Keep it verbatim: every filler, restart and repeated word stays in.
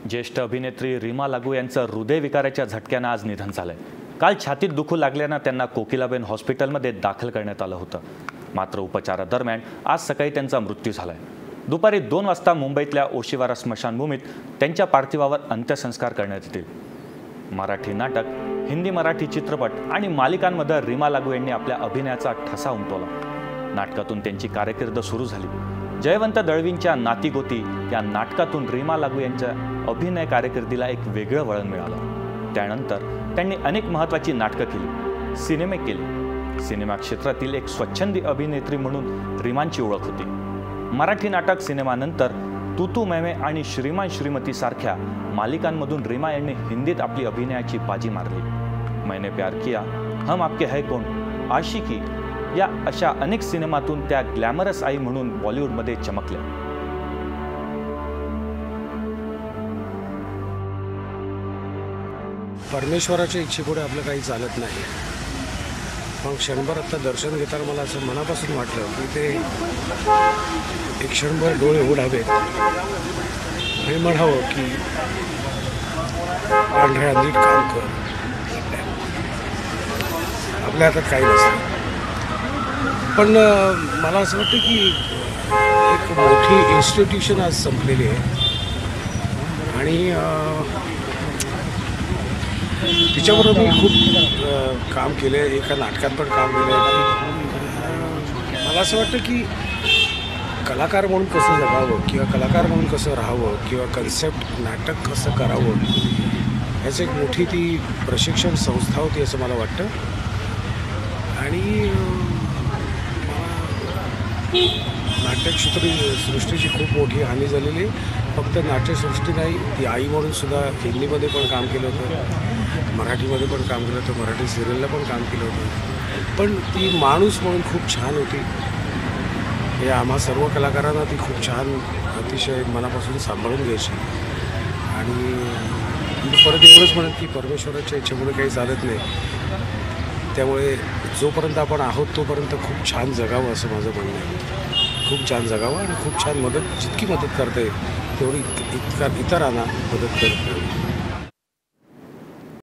ज्येष्ठ अभिनेत्री रीमा लागू यांचं हृदयविकाराच्या झटक्यानं आज निधन झालंय। काल छातीत दुखू लागल्यानं त्यांना कोकिलाबेन हॉस्पिटलमध्ये दाखल करण्यात आलं होतं। मात्र उपचारादरम्यान आज सकाळी त्यांचा मृत्यू झालाय। दुपारी दोन वाजता मुंबईतल्या ओशिवारा स्मशानभूमीत त्यांच्या पार्थिवावर अंत्यसंस्कार करण्यात येतील। मराठी नाटक, हिंदी मराठी चित्रपट आणि मालिकांमध्ये रीमा लागू यांनी आपल्या अभिनयाचा ठसा उमटवला। नाटकातून त्यांची कारकीर्द सुरू झाली। जयवंत दळवींच्या नाती गोती या नाटकातून रीमा लागू यांच्या अभिनय कारकिर्दीला एक वेगळं वळण मिळालं। त्यानंतर त्यांनी अनेक महत्त्वाची नाटकं केली, सिनेमे केले। सिनेमा क्षेत्रातील एक स्वच्छंदी अभिनेत्री म्हणून रीमांची ओळख होती। मराठी नाटक सिनेमानंतर तू तू मैं मैं आणि श्रीमान श्रीमती सारख्या मालिकांमधून रीमा यांनी हिंदीत आपली अभिनयाची बाजी मारली। मैंने प्यार किया, हम आपके है कौन, आशिकी या अशा अनेक सिनेमातून त्या ग्लॅमरस आई म्हणून बॉलिवूडमध्ये चमकल्या। परमेश्वराच्या इच्छेपुढे आपलं काही चालत नाही। मग क्षणभर आता दर्शन घेताना मला असं मनापासून वाटलं की ते एक क्षणभर डोळे उघडावेत आणि म्हणावं की पांढऱ्या नीट काम कर, आपल्या हातात काही नसतं। पण मला असं वाटतं की एक मोठी इन्स्टिट्यूशन आज संपलेली आहे आणि तिच्याबरोबर मी खूप काम केलं आहे, एका नाटकात पण काम केलं आहे। मला असं वाटतं की कलाकार म्हणून कसं जगावं किंवा कलाकार म्हणून कसं राहावं किंवा कन्सेप्ट नाटक कसं करावं ह्याची एक मोठी ती प्रशिक्षण संस्था होती असं मला वाटतं। आणि नाट्यक्षेत्री सृष्टीची खूप मोठी हानी झालेली। फक्त नाट्यसृष्टी नाही, ती आई म्हणून सुद्धा हिंदीमध्ये पण काम केलं होतं, मराठीमध्ये पण काम केलं होतं, मराठी सिरियलला पण काम केलं होतं। पण ती माणूस म्हणून खूप छान होती। हे आम्हा सर्व कलाकारांना ती खूप छान अतिशय मनापासून सांभाळून घ्यायची। आणि मी परत एवढंच म्हणेन की परमेश्वराच्या इच्छेमुळे काही चालत नाही, त्यामुळे जोपर्यंत आपण आहोत तोपर्यंत खूप छान जगावं असं माझं म्हणणं आहे। खूप छान जगावं आणि खूप छान मदत, जितकी मदत करता येईल तेवढी इतका इतरांना मदत करता येईल।